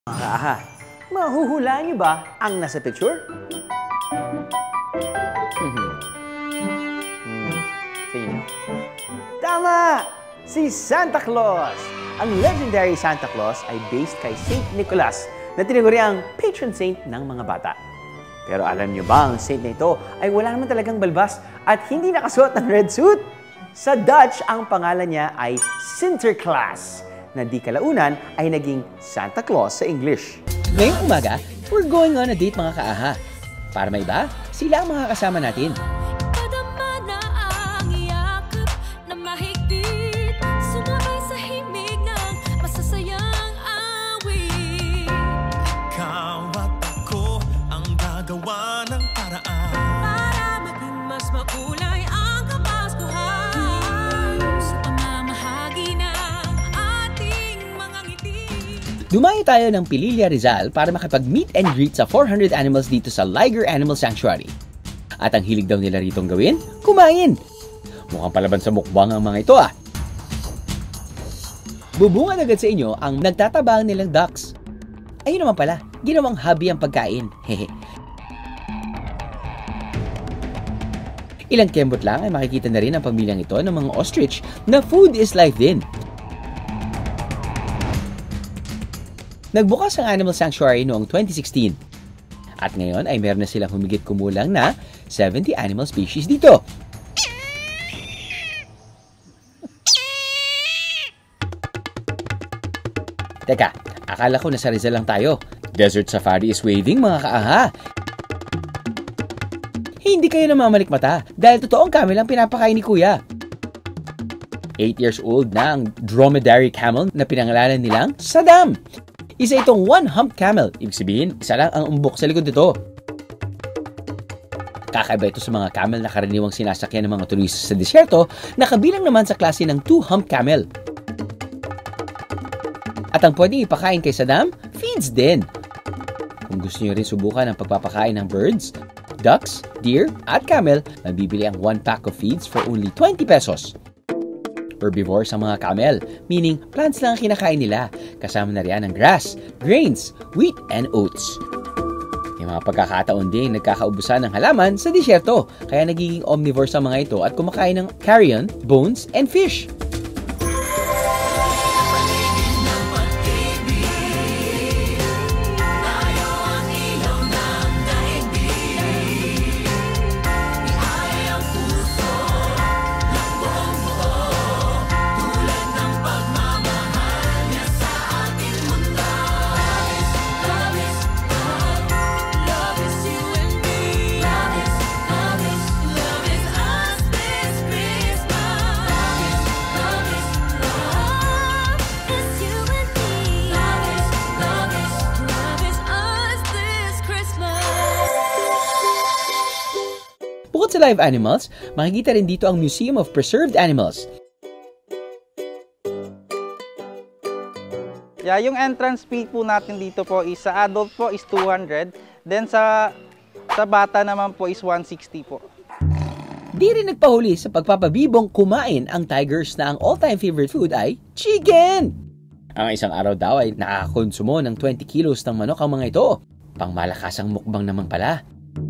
Aha, mahuhulaan niyo ba ang nasa picture? Sige. Tama! Si Santa Claus! Ang legendary Santa Claus ay based kay Saint Nicholas na tinaguri ang patron saint ng mga bata. Pero alam niyo ba, ang saint na ito ay wala naman talagang balbas at hindi nakasuot ng red suit? Sa Dutch, ang pangalan niya ay Sinterklaas, na di kalaunan ay naging Santa Claus sa English. Ngayong umaga, we're going on a date mga kaaha. Para may iba, sila ang mga kasama natin. Dumayo tayo ng Pililla, Rizal para makapag-meet and greet sa 400 animals dito sa Liger Animal Sanctuary. At ang hilig daw nila ritong gawin, kumain. Mukhang palaban sa mukbang ang mga ito ah. Bubungad agad sa inyo ang nagtatabang nilang ducks. Ayun naman pala, ginawang hobby ang pagkain. Hehe. Ilang kembot lang ay makikita na rin ang pamilyang ito ng mga ostrich na food is life din. Nagbukas ang Animal Sanctuary noong 2016. At ngayon ay meron na silang humigit kumulang na 70 animal species dito. Teka, akala ko nasa Rizal lang tayo. Desert Safari is waiting mga kaaha. Hindi kayo namamalikmata dahil totoong camel ang pinapakain ni Kuya. 8 years old na ang dromedary camel na pinangalanan nilang Saddam. Isa itong one-hump camel. Ibig sabihin, isa lang ang umbok sa likod nito. Kakaiba ito sa mga camel na karaniwang sinasakyan ng mga turista sa disyerto na kabilang naman sa klase ng two-hump camel. At ang pwedeng ipakain kay Saddam, feeds din. Kung gusto nyo rin subukan ang pagpapakain ng birds, ducks, deer, at camel, mabibili ang 1 pack of feeds for only 20 pesos. Herbivores ang mga camel, meaning plants lang ang kinakain nila. Kasama na riyan ang grass, grains, wheat, and oats. May mga pagkakataon din nagkakaubusan ng halaman sa disyerto, kaya nagiging omnivores ang mga ito at kumakain ng carrion, bones, and fish. Bukod sa live animals, makikita rin dito ang Museum of Preserved Animals. Yeah, yung entrance fee po natin dito po is sa adult po is 200, then sa bata naman po is 160 po. Di rin nagpahuli sa pagpapabibong kumain ang tigers na ang all-time favorite food ay chicken! Ang isang araw daw ay nakakakonsumo ng 20 kilos ng manok ang mga ito. Pangmalakasang mukbang naman pala.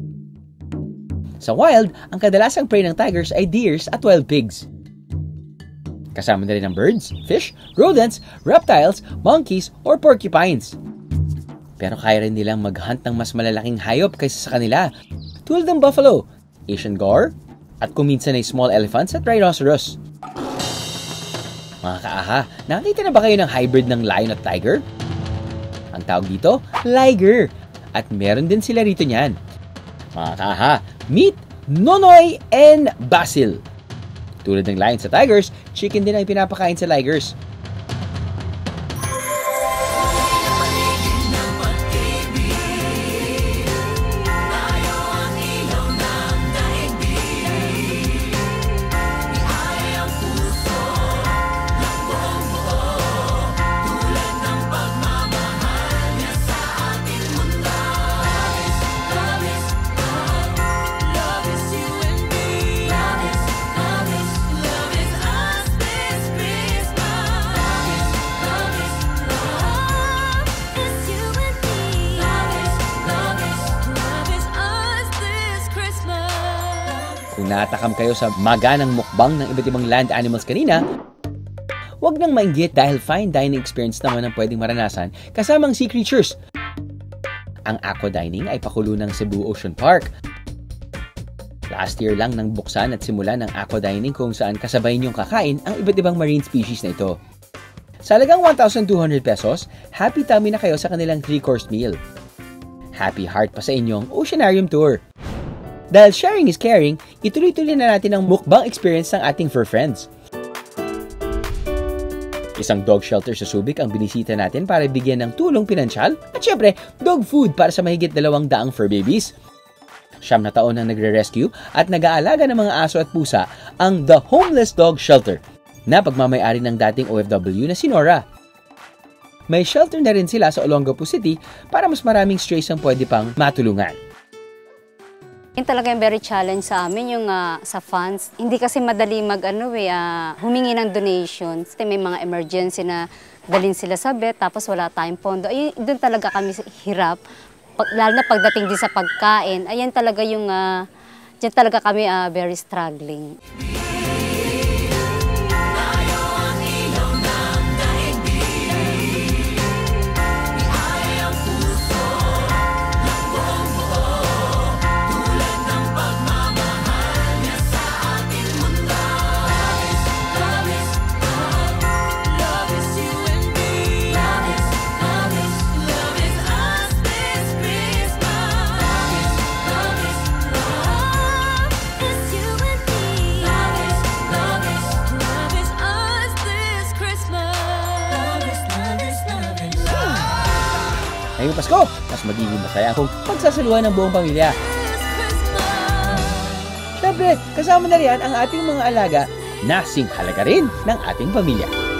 Sa wild, ang kadalasang prey ng tigers ay deers at wild pigs. Kasama na rin ang birds, fish, rodents, reptiles, monkeys, or porcupines. Pero kaya rin nilang mag-hunt ng mas malalaking hayop kaysa sa kanila, tulad ng buffalo, Asian gaur, at kuminsan ay small elephants at rhinoceros. Mga kaaha, nakita na ba kayo ng hybrid ng lion at tiger? Ang tawag dito, liger. At meron din sila rito niyan. Mga kaaha, meet Nonoy and Basil. Tulad ng lions sa tigers, chicken din ang pinapakain sa ligers. Love is us this Christmas. natakam kayo sa maganang mukbang ng iba't ibang land animals kanina, huwag nang mainggit dahil fine dining experience naman ang pwedeng maranasan kasamang sea creatures. Ang aqua dining ay pakulo ng Cebu Ocean Park. Last year lang nang buksan at simula ng aqua dining kung saan kasabay niyong kakain ang iba't ibang marine species na ito. Sa halagang 1,200 pesos, happy tummy na kayo sa kanilang 3-course meal. Happy heart pa sa inyong Oceanarium Tour. Dahil sharing is caring, ituloy-tuloy na natin ang mukbang experience ng ating fur friends. Isang dog shelter sa Subic ang binisita natin para bigyan ng tulong pinansyal at syempre, dog food para sa mahigit 200 fur babies. 9 na taon nang nagre-rescue at nag-aalaga ng mga aso at pusa ang The Homeless Dog Shelter na pagmamayari ng dating OFW na si Nora. May shelter na rin sila sa Olongapo City para mas maraming strays ang pwede pang matulungan. Yun talaga yung very challenge sa amin, yung sa funds. Hindi kasi madali humingi ng donations. May mga emergency na dalhin sila sa vet, tapos wala tayong pondo. Ay, doon talaga kami hirap. Lalo na pagdating din sa pagkain, ayan talaga dyan talaga kami very struggling. Ngayong Pasko, mas magiging masaya kung pagsasaluhan ng buong pamilya. Siyempre, kasama na riyan ang ating mga alaga na singhalaga rin ng ating pamilya.